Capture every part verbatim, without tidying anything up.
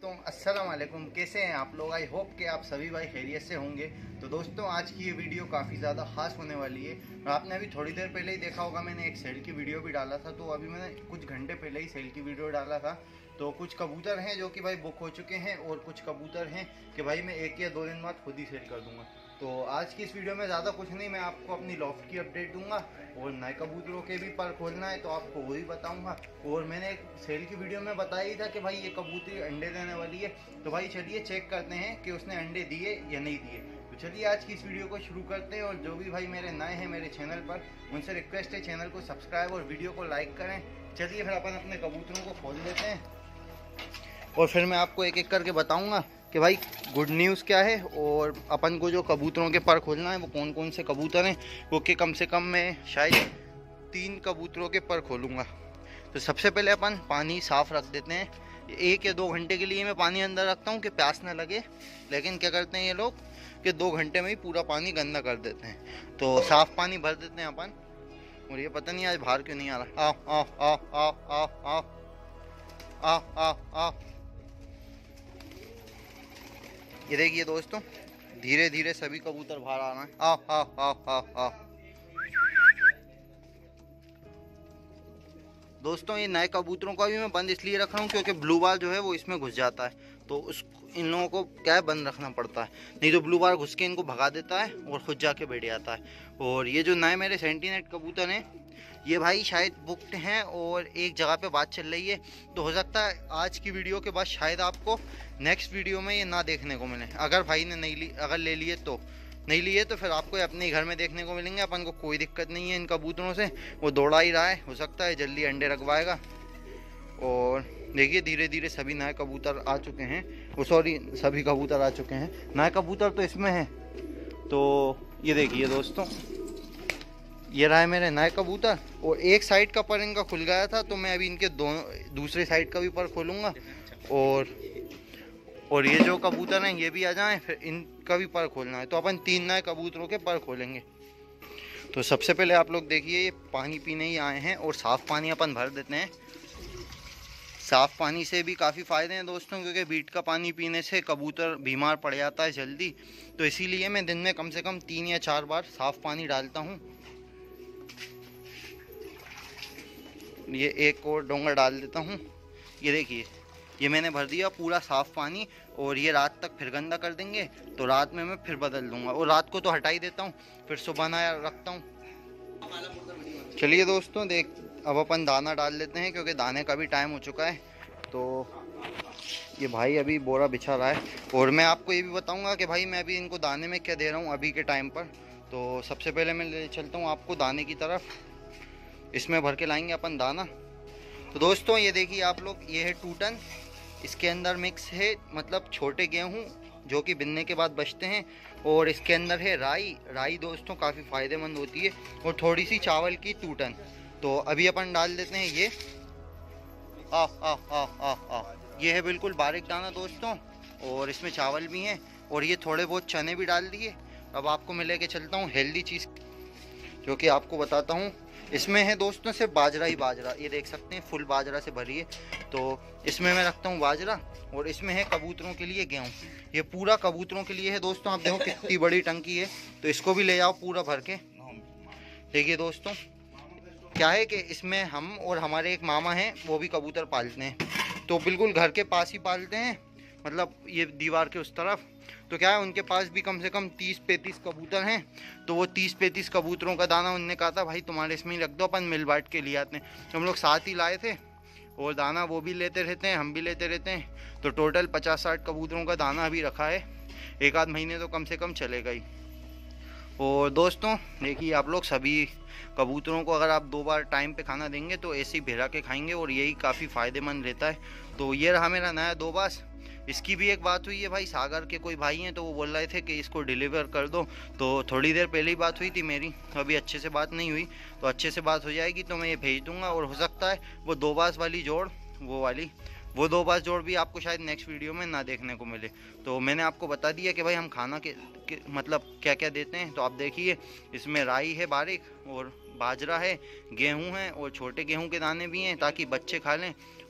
दोस्तों अस्सलाम वालेकुम, कैसे हैं आप लोग। आई होप कि आप सभी भाई खैरियत से होंगे। तो दोस्तों आज की ये वीडियो काफ़ी ज़्यादा खास होने वाली है और आपने अभी थोड़ी देर पहले ही देखा होगा, मैंने एक सेल की वीडियो भी डाला था। तो अभी मैंने कुछ घंटे पहले ही सेल की वीडियो डाला था। तो कुछ कबूतर हैं जो कि भाई बुक हो चुके हैं और कुछ कबूतर हैं कि भाई मैं एक या दो दिन बाद खुद ही सेल कर दूंगा। तो आज की इस वीडियो में ज़्यादा कुछ नहीं, मैं आपको अपनी लॉफ्ट की अपडेट दूंगा और नए कबूतरों के भी पर खोलना है तो आपको वही बताऊंगा। और मैंने एक सेल की वीडियो में बताया ही था कि भाई ये कबूतरी अंडे देने वाली है। तो भाई चलिए चेक करते हैं कि उसने अंडे दिए या नहीं दिए। तो चलिए आज की इस वीडियो को शुरू करते हैं। और जो भी भाई मेरे नए हैं मेरे चैनल पर, उनसे रिक्वेस्ट है चैनल को सब्सक्राइब और वीडियो को लाइक करें। चलिए फिर अपन अपने कबूतरों को खोल लेते हैं और फिर मैं आपको एक एक करके बताऊंगा कि भाई गुड न्यूज़ क्या है और अपन को जो कबूतरों के पर खोलना है वो कौन कौन से कबूतर हैं। वो कि कम से कम मैं शायद तीन कबूतरों के पर खोलूँगा। तो सबसे पहले अपन पानी साफ़ रख देते हैं। एक या दो घंटे के लिए मैं पानी अंदर रखता हूँ कि प्यास ना लगे। लेकिन क्या करते हैं ये लोग कि दो घंटे में ही पूरा पानी गंदा कर देते हैं। तो साफ़ पानी भर देते हैं अपन। और ये पता नहीं आज बाहर क्यों नहीं आ रहा। आओ आओ आओ आओ आओ आओ आओ आओ आओ। ये देखिए दोस्तों, धीरे धीरे सभी कबूतर बाहर आ रहे हैं। आओ आओ आओ आओ आओ। दोस्तों ये नए कबूतरों का भी मैं बंद इसलिए रख रहा हूँ क्योंकि ब्लू बार जो है वो इसमें घुस जाता है। तो उस इन लोगों को क्या है, बंद रखना पड़ता है, नहीं तो ब्लू बार घुस के इनको भगा देता है और खुद जाके बैठ जाता है। और ये जो नए मेरे सेंटीनेट कबूतर हैं ये भाई शायद बुकड हैं और एक जगह पे बात चल रही है। तो हो सकता है आज की वीडियो के बाद शायद आपको नेक्स्ट वीडियो में ये ना देखने को मिले। अगर भाई ने नहीं ली, अगर ले लिए तो नहीं लिए तो फिर आपको अपने घर में देखने को मिलेंगे। अपन को कोई दिक्कत नहीं है इन कबूतरों से, वो दौड़ा ही रहा है, हो सकता है जल्दी अंडे रखवाएगा। और देखिए धीरे धीरे सभी नए कबूतर आ चुके हैं। वो सॉरी सभी कबूतर आ चुके हैं, नए कबूतर तो इसमें हैं। तो ये देखिए दोस्तों, ये रहा है मेरे नए कबूतर। और एक साइड का पर इनका खुल गया था तो मैं अभी इनके दोनों दूसरे साइड का भी पर खोलूँगा। और और ये जो कबूतर हैं ये भी आ जाएं, फिर इनका भी पर खोलना है। तो अपन तीन नए कबूतरों के पर खोलेंगे। तो सबसे पहले आप लोग देखिए, ये पानी पीने ही आए हैं और साफ़ पानी अपन भर देते हैं। साफ़ पानी से भी काफ़ी फ़ायदे हैं दोस्तों, क्योंकि बीट का पानी पीने से कबूतर बीमार पड़ जाता है जल्दी। तो इसीलिए मैं दिन में कम से कम तीन या चार बार साफ़ पानी डालता हूँ। ये एक और डोंगा डाल देता हूँ। ये देखिए ये मैंने भर दिया पूरा साफ़ पानी। और ये रात तक फिर गंदा कर देंगे तो रात में मैं फिर बदल दूंगा। और रात को तो हटा ही देता हूँ, फिर सुबह नया रखता हूँ। चलिए दोस्तों देख, अब अपन दाना डाल लेते हैं क्योंकि दाने का भी टाइम हो चुका है। तो ये भाई अभी बोरा बिछा रहा है। और मैं आपको ये भी बताऊँगा कि भाई मैं अभी इनको दाने में क्या दे रहा हूँ अभी के टाइम पर। तो सबसे पहले मैं ले चलता हूँ आपको दाने की तरफ। इसमें भर के लाएंगे अपन दाना। तो दोस्तों ये देखिए आप लोग, ये है टूटन। इसके अंदर मिक्स है मतलब छोटे गेहूं जो कि बिनने के बाद बचते हैं। और इसके अंदर है राई। राई दोस्तों काफ़ी फ़ायदेमंद होती है। और थोड़ी सी चावल की टूटन। तो अभी अपन डाल देते हैं ये। आ आ आ आ आ ये है बिल्कुल बारीक दाना दोस्तों। और इसमें चावल भी हैं और ये थोड़े बहुत चने भी डाल दिए। अब आपको मैं लेके चलता हूँ हेल्दी चीज़ जो कि आपको बताता हूँ। इसमें है दोस्तों सिर्फ बाजरा ही बाजरा, ये देख सकते हैं फुल बाजरा से भरी है। तो इसमें मैं रखता हूँ बाजरा। और इसमें है कबूतरों के लिए गेहूँ। ये पूरा कबूतरों के लिए है दोस्तों। आप देखो कितनी बड़ी टंकी है। तो इसको भी ले जाओ पूरा भर के। देखिए दोस्तों क्या है कि इसमें हम और हमारे एक मामा हैं वो भी कबूतर पालते हैं। तो बिल्कुल घर के पास ही पालते हैं, मतलब ये दीवार के उस तरफ। तो क्या है उनके पास भी कम से कम तीस पैंतीस कबूतर हैं। तो वो तीस पैंतीस कबूतरों का दाना उनने कहा था भाई तुम्हारे इसमें ही रख दो, अपन मिल बांट के लिए आते हैं। तो हम लोग साथ ही लाए थे और दाना वो भी लेते रहते हैं, हम भी लेते रहते हैं। तो टोटल पचास साठ कबूतरों का दाना अभी रखा है। एक आध महीने तो कम से कम चलेगा ही। और दोस्तों देखिए आप लोग, सभी कबूतरों को अगर आप दो बार टाइम पे खाना देंगे तो ऐसे ही भिरा के खाएंगे और यही काफ़ी फ़ायदेमंद रहता है। तो ये रहा मेरा नया दोबास। इसकी भी एक बात हुई है भाई, सागर के कोई भाई हैं तो वो बोल रहे थे कि इसको डिलीवर कर दो। तो थोड़ी देर पहले ही बात हुई थी मेरी, तो अभी अच्छे से बात नहीं हुई। तो अच्छे से बात हो जाएगी तो मैं ये भेज दूंगा। और हो सकता है वो दो बास वाली जोड़, वो वाली वो दो बास जोड़ भी आपको शायद नेक्स्ट वीडियो में ना देखने को मिले। तो मैंने आपको बता दिया कि भाई हम खाना के, के मतलब क्या क्या देते हैं। तो आप देखिए इसमें राई है बारीक और बाजरा है, गेहूँ है और छोटे गेहूँ के दाने भी हैं ताकि बच्चे खा लें।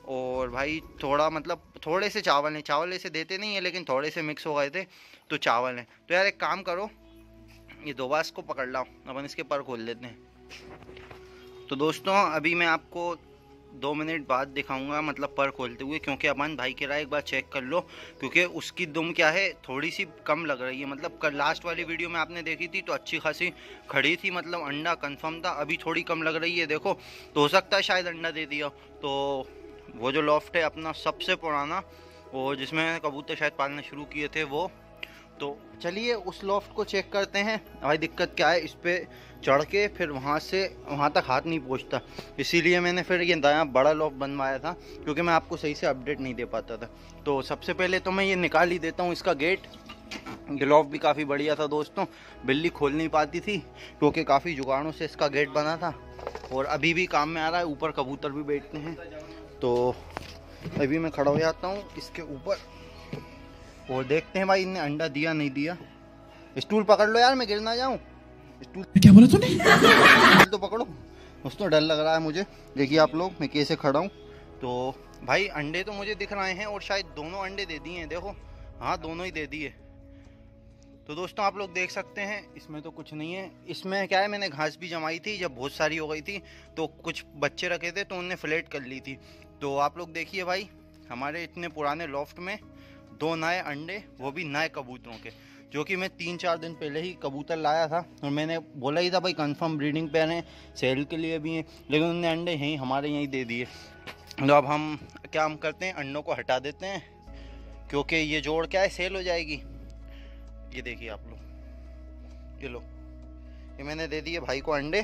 और भाई थोड़ा मतलब थोड़े से चावल हैं, चावल ऐसे देते नहीं है लेकिन थोड़े से मिक्स हो गए थे तो चावल हैं। तो यार एक काम करो, ये दोबास को पकड़ लाओ, अपन इसके पर खोल लेते हैं। तो दोस्तों अभी मैं आपको दो मिनट बाद दिखाऊंगा मतलब पर खोलते हुए, क्योंकि अमन भाई कह रहा है एक बार चेक कर लो, क्योंकि उसकी दुम क्या है थोड़ी सी कम लग रही है। मतलब कल लास्ट वाली वीडियो में आपने देखी थी तो अच्छी खासी खड़ी थी, मतलब अंडा कंफर्म था, अभी थोड़ी कम लग रही है देखो। तो हो सकता है शायद अंडा दे दिया। तो वो जो लॉफ्ट है अपना सबसे पुराना, वो जिसमें कबूतर शायद पालना शुरू किए थे वो, तो चलिए उस लॉफ्ट को चेक करते हैं। भाई दिक्कत क्या है, इस पर चढ़ के फिर वहाँ से वहाँ तक हाथ नहीं पहुँचता, इसीलिए मैंने फिर ये नया बड़ा लॉफ्ट बनवाया था, क्योंकि मैं आपको सही से अपडेट नहीं दे पाता था। तो सबसे पहले तो मैं ये निकाल ही देता हूँ इसका गेट। ये लॉफ्ट भी काफ़ी बढ़िया था दोस्तों, बिल्ली खोल नहीं पाती थी क्योंकि काफ़ी जुगाड़ों से इसका गेट बना था, और अभी भी काम में आ रहा है। ऊपर कबूतर भी बैठते हैं, तो अभी मैं खड़ा हो जाता हूँ इसके ऊपर और देखते हैं भाई इनने अंडा दिया नहीं दिया। स्टूल पकड़ लो यार, मैं गिर ना जाऊं। स्टूल क्या बोला तूने? स्टूल तो पकड़ो दोस्तों, डर लग रहा है मुझे। देखिए आप लोग मैं कैसे खड़ा हूँ। तो भाई अंडे तो मुझे दिख रहे हैं और शायद दोनों अंडे दे दिए हैं, देखो हाँ दोनों ही दे दिए। तो दोस्तों आप लोग देख सकते हैं इसमें तो कुछ नहीं है। इसमें क्या है, मैंने घास भी जमाई थी, जब बहुत सारी हो गई थी तो कुछ बच्चे रखे थे तो उनने फ्लैट कर ली थी। तो आप लोग देखिए भाई हमारे इतने पुराने लॉफ्ट में दो नए अंडे, वो भी नए कबूतरों के, जो कि मैं तीन चार दिन पहले ही कबूतर लाया था और मैंने बोला ही था भाई कंफर्म ब्रीडिंग पेयर हैं, सेल के लिए भी हैं, लेकिन उन्होंने अंडे यहीं हमारे यहीं दे दिए। तो अब हम क्या हम करते हैं, अंडों को हटा देते हैं, क्योंकि ये जोड़ क्या है सेल हो जाएगी। ये देखिए आप लोग, ये लो ये मैंने दे दिए भाई को अंडे।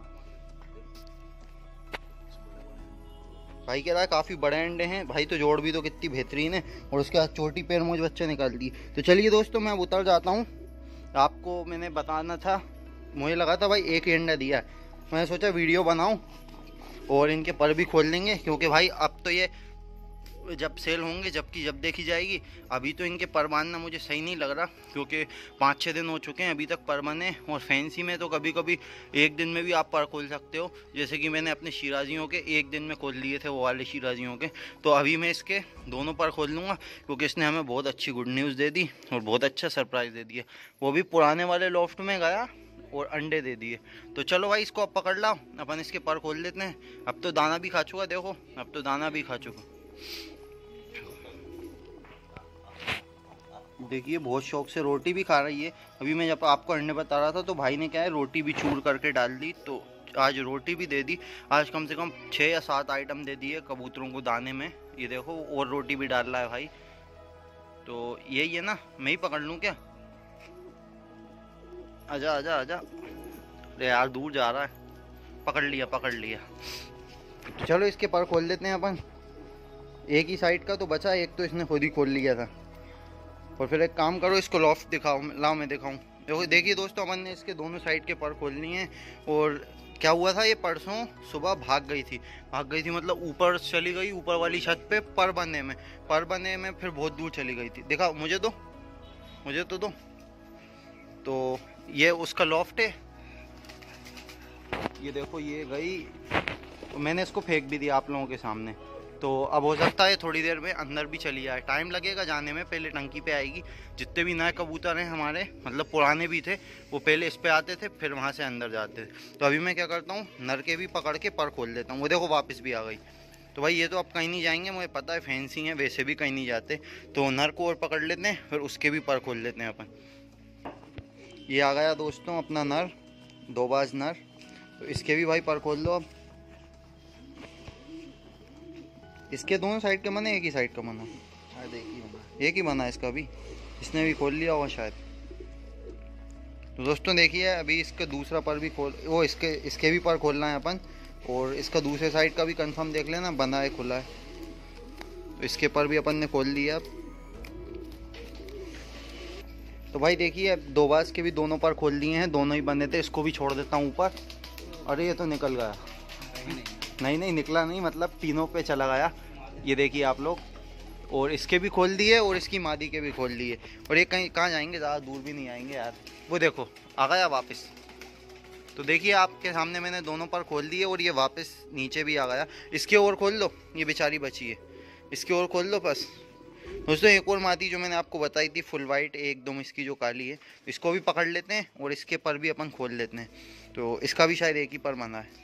भाई कह रहा है काफ़ी बड़े अंडे हैं, भाई तो जोड़ भी तो कितनी बेहतरीन है, और उसके बाद छोटी पैर मुझे बच्चे निकाल दिए। तो चलिए दोस्तों मैं उतर जाता हूँ, आपको मैंने बताना था, मुझे लगा था भाई एक ही अंडा दिया है, मैंने सोचा वीडियो बनाऊँ और इनके पर भी खोल लेंगे, क्योंकि भाई अब तो ये जब सेल होंगे जबकि जब देखी जाएगी। अभी तो इनके पर बांधना मुझे सही नहीं लग रहा, क्योंकि पाँच छः दिन हो चुके हैं अभी तक पर बने, और फैंसी में तो कभी कभी एक दिन में भी आप पर खोल सकते हो, जैसे कि मैंने अपने शिराजियों के एक दिन में खोल लिए थे, वो वाले शिराजियों के। तो अभी मैं इसके दोनों पर खोल लूँगा, क्योंकि इसने हमें बहुत अच्छी गुड न्यूज़ दे दी और बहुत अच्छा सरप्राइज़ दे दिया। वो भी पुराने वाले लॉफ्ट में गया और अंडे दे दिए। तो चलो भाई इसको अब पकड़ लाओ, अपन इसके पर खोल लेते हैं। अब तो दाना भी खा चुका, देखो अब तो दाना भी खा चुका। देखिए बहुत शौक से रोटी भी खा रही है। अभी मैं जब आपको अंडे बता रहा था तो भाई ने क्या है रोटी भी चूर करके डाल दी, तो आज रोटी भी दे दी। आज कम से कम छः या सात आइटम दे दिए कबूतरों को दाने में, ये देखो, और रोटी भी डाल रहा है भाई। तो यही है ना, मैं ही पकड़ लूँ क्या? आजा आजा आजा, अरे यार दूर जा रहा है। पकड़ लिया पकड़ लिया। तो चलो इसके पर खोल देते हैं अपन। एक ही साइड का तो बचा, एक तो इसने खुद ही खोल लिया था। और फिर एक काम करो, इसको लॉफ्ट दिखाओ, लाओ मैं दिखाऊं। देखो देखिए दोस्तों, अपन ने इसके दोनों साइड के पर खोल लिए हैं। और क्या हुआ था, ये परसों सुबह भाग गई थी भाग गई थी मतलब ऊपर चली गई, ऊपर वाली छत पे पर बने में पर बने में फिर बहुत दूर चली गई थी। देखा, मुझे दो मुझे तो दो। तो ये उसका लॉफ्ट है, ये देखो ये गई, तो मैंने इसको फेंक भी दिया आप लोगों के सामने। तो अब हो सकता है थोड़ी देर में अंदर भी चली जाए, टाइम लगेगा जाने में, पहले टंकी पे आएगी। जितने भी नए कबूतर हैं हमारे, मतलब पुराने भी थे, वो पहले इस पे आते थे फिर वहाँ से अंदर जाते थे। तो अभी मैं क्या करता हूँ, नर के भी पकड़ के पर खोल देता हूँ। वो देखो वापस भी आ गई। तो भाई ये तो अब कहीं नहीं जाएंगे, मुझे पता है फैंसी हैं, वैसे भी कहीं नहीं जाते। तो नर को और पकड़ लेते हैं, फिर उसके भी पर खोल लेते हैं अपन। ये आ गया दोस्तों अपना नर, दो बाज नर। तो इसके भी भाई पर खोल लो। अब इसके दोनों साइड के बने, एक ही साइड का बना? शायद एक ही बना, एक ही बना इसका भी, इसने भी खोल लिया होगा शायद। तो दोस्तों देखिए अभी इसका दूसरा पर भी खोल, वो इसके इसके भी पर खोलना है अपन, और इसका दूसरे साइड का भी कंफर्म देख लेना, बंधा है खुला है। तो इसके पर भी अपन ने खोल लिया। अब तो भाई देखिए अब दो बाज के भी दोनों पर खोल लिए हैं, दोनों ही बने थे। इसको भी छोड़ देता हूँ ऊपर। अरे ये तो निकल गया, नहीं नहीं निकला नहीं, मतलब तीनों पे चला गया। ये देखिए आप लोग, और इसके भी खोल दिए और इसकी मादी के भी खोल दिए। और ये कहीं कहाँ जाएंगे, ज़्यादा दूर भी नहीं आएंगे यार। वो देखो आ गया वापस। तो तो देखिए आपके सामने मैंने दोनों पर खोल दिए और ये वापस नीचे भी आ गया। इसके और खोल लो, ये बेचारी बची है, इसके और खोल लो बस। दोस्तों एक और मादी जो मैंने आपको बताई थी फुल वाइट, एकदम इसकी जो काली है, इसको भी पकड़ लेते हैं और इसके पर भी अपन खोल लेते हैं। तो इसका भी शायद एक ही पर बना है।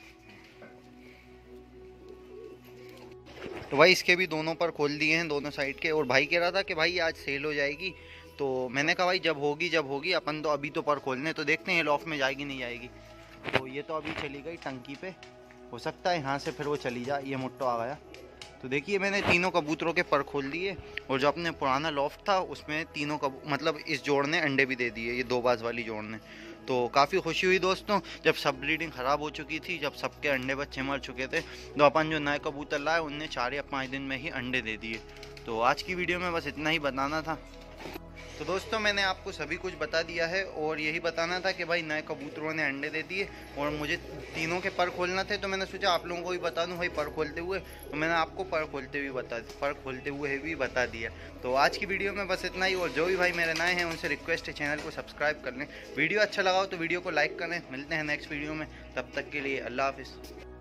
तो भाई इसके भी दोनों पर खोल दिए हैं, दोनों साइड के। और भाई कह रहा था कि भाई आज सेल हो जाएगी, तो मैंने कहा भाई जब होगी जब होगी, अपन तो अभी तो पर खोलने, तो देखते हैं लॉफ्ट में जाएगी नहीं जाएगी। तो ये तो अभी चली गई टंकी पे, हो सकता है यहाँ से फिर वो चली जाए। ये मुट्टो आ गया। तो देखिए मैंने तीनों कबूतरों के पर खोल दिए, और जो अपने पुराना लॉफ्ट था उसमें तीनों कबू मतलब इस जोड़ ने अंडे भी दे दिए, ये दो बाज वाली जोड़ ने। तो काफ़ी खुशी हुई दोस्तों, जब सब ब्रीडिंग ख़राब हो चुकी थी, जब सबके अंडे बच्चे मर चुके थे, तो अपन जो नए कबूतर लाए उनने चार या पाँच दिन में ही अंडे दे दिए। तो आज की वीडियो में बस इतना ही बताना था। तो दोस्तों मैंने आपको सभी कुछ बता दिया है, और यही बताना था कि भाई नए कबूतरों ने अंडे दे दिए और मुझे तीनों के पर खोलना थे, तो मैंने सोचा आप लोगों को भी बता दूं भाई पर खोलते हुए। तो मैंने आपको पर खोलते हुए बता पर खोलते हुए भी बता दिया। तो आज की वीडियो में बस इतना ही, और जो भी भाई मेरे नए हैं उनसे रिक्वेस्ट है चैनल को सब्सक्राइब कर लें। वीडियो अच्छा लगा हो तो वीडियो को लाइक करें। मिलते हैं नेक्स्ट वीडियो में, तब तक के लिए अल्लाह हाफिज़।